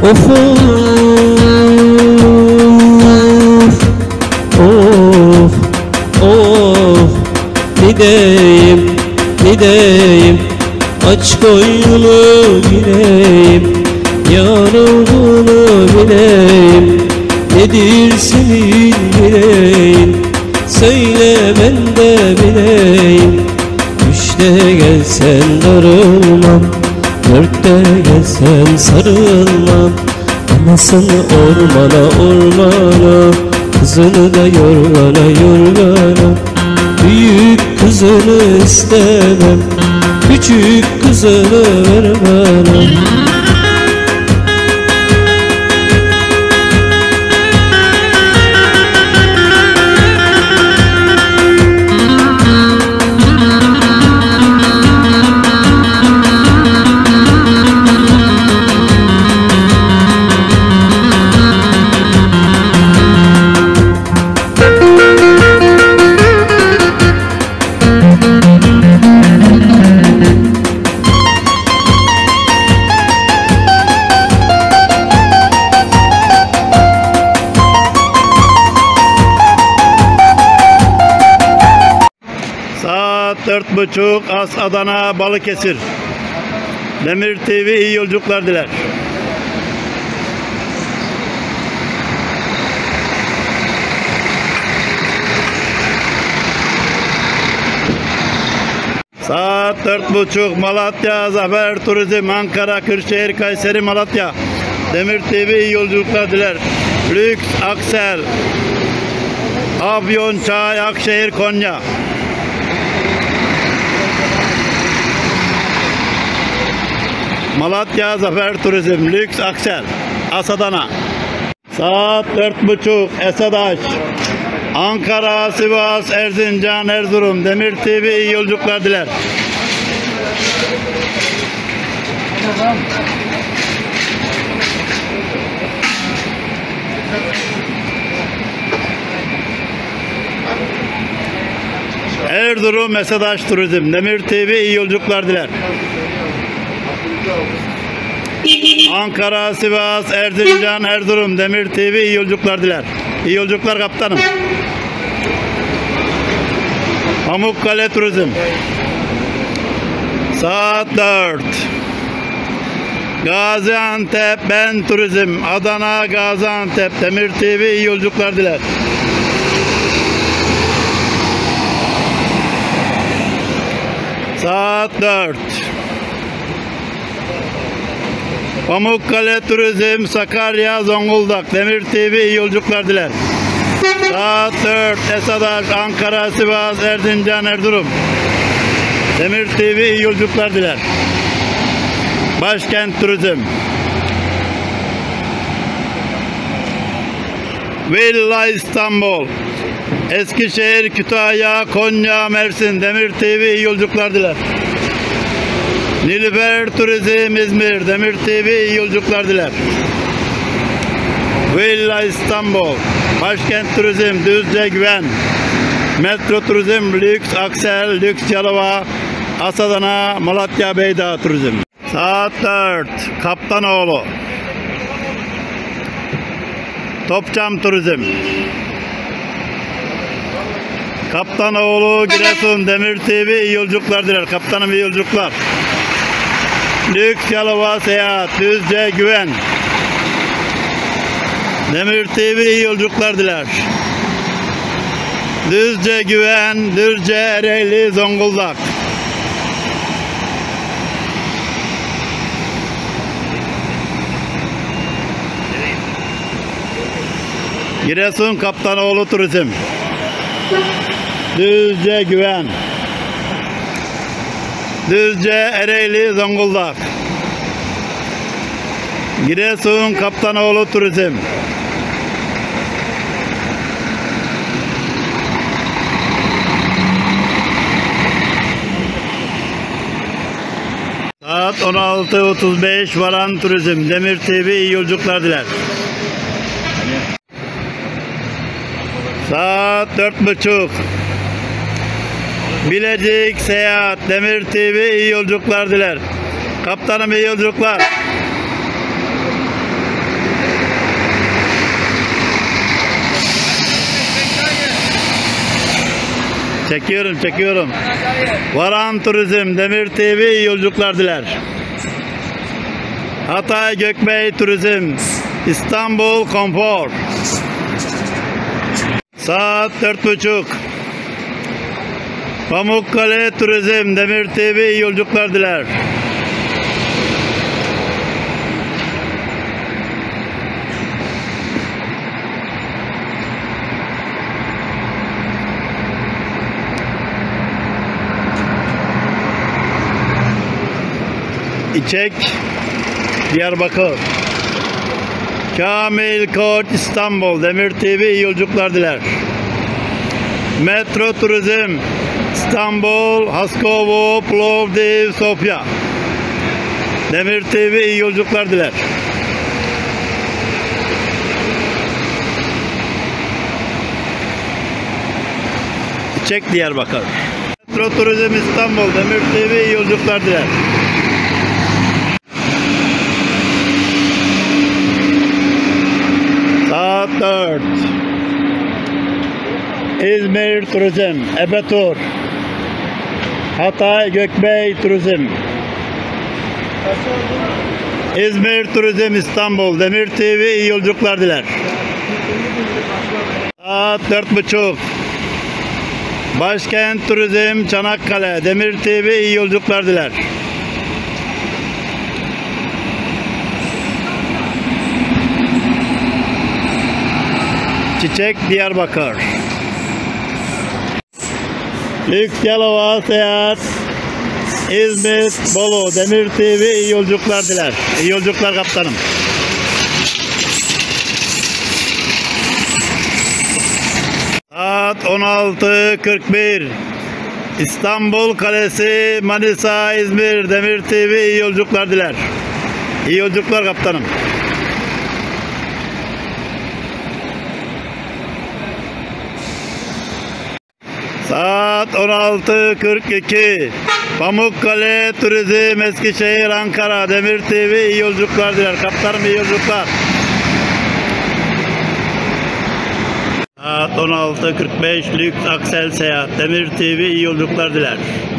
Of of of, gideyim gideyim, aç koynunu gireyim, yar olduğunu bileyim, nedir senin yüreğin, söyle ben de bileyim. Üçte gelsen darılmam, dörtte gelsen sarılmam, anasını ormana ormana, kızını da yorgana yorgana. Büyük kızını istemem, küçük kızını ver bana. Saat 4.30, As Adana Balıkesir. Demir TV iyi yolculuklar diler. Saat 4.30, Malatya Zafer Turizm, Ankara, Kırşehir, Kayseri, Malatya. Demir TV iyi yolculuklar diler. Lüks Aksel, Afyon, Çay, Akşehir, Konya. Malatya Zafer Turizm, Lüks Aksel, As Adana. Saat 4.30, Esadaş, Ankara, Sivas, Erzincan, Erzurum. Demir TV iyi yolculuklar diler. Erzurum, Esadaş Turizm. Demir TV iyi yolculuklar diler. Ankara, Sivas, Erzincan, Erzurum. Demir TV iyi yolculuklar diler. İyi yolculuklar kaptanım. Pamukkale Turizm. Saat 4. Gaziantep Ben Turizm, Adana, Gaziantep. Demir TV iyi yolculuklar diler. Saat 4. Pamukkale Turizm, Sakarya, Zonguldak. Demir TV iyi yolculuklar diler. Saat 4. Esadaş, Ankara, Sivas, Erzincan, Erzurum. Demir TV iyi yolculuklar diler. Başkent Turizm. Villa İstanbul, Eskişehir, Kütahya, Konya, Mersin. Demir TV iyi yolculuklar diler. Nilüfer Turizm İzmir. Demir TV iyi yolculuklar diler. Villa İstanbul, Başkent Turizm, Düzce Güven. Metro Turizm, Lüks Aksel, Lüks Yalova, As Adana, Malatya Beydağ Turizm. Saat 4. Kaptanoğlu, Topçam Turizm. Kaptanoğlu, Giresun. Demir TV iyi yolculuklar diler. Kaptanım iyi yolculuklar. Lüks Yalova Seyahat, Düzce Güven. Demir TV iyi yolculuklar diler. Düzce Güven, Düzce, Ereğli, Zonguldak. Giresun Kaptanoğlu Turizm. Düzce Güven. Düzce, Ereğli, Zonguldak. Giresun Kaptanoğlu Turizm. Saat 16.35, Varan Turizm. Demir TV iyi yolculuklar diler. Saat 4.30. Bilecik Seyahat. Demir TV iyi yolculuklar diler. Kaptanım iyi yolculuklar. Çekiyorum. Varan Turizm, Demir TV iyi yolculuklar diler. Hatay Gökbey Turizm, İstanbul Konfor. Saat 4.30. Pamukkale Turizm, Demir TV iyi yolculuklar diler. İçek, Diyarbakır. Kamil Koç İstanbul, Demir TV iyi yolculuklar diler. Metro Turizm, İstanbul, Haskovo, Plovdiv, Sofya. Demir TV iyi yolculuklar diler. İçek, Diyarbakır. Metro Turizm İstanbul, Demir TV iyi yolculuklar diler. Saat 4. İzmir Turizm, Ebetur. Hatay Gökbey Turizm. İzmir Turizm İstanbul, Demir TV iyi yolculuklar diler. Saat 4.30. Başkent Turizm Çanakkale, Demir TV iyi yolculuklar diler. Çiçek, Diyarbakır. Lüks Yalova Seyahat, İzmir, Bolu, Demir TV iyi yolculuklar diler. İyi yolculuklar kaptanım. Saat 16.41. İstanbul Kalesi, Manisa, İzmir, Demir TV iyi yolculuklar diler. İyi yolculuklar kaptanım. Saat 16.42. Pamukkale Turizm, Eskişehir, Ankara, Demir TV iyi yolculuklar diler. Kaptanım iyi yolculuklar. Saat 16.45. Lüks Aksel Seyahat, Demir TV iyi yolculuklar diler.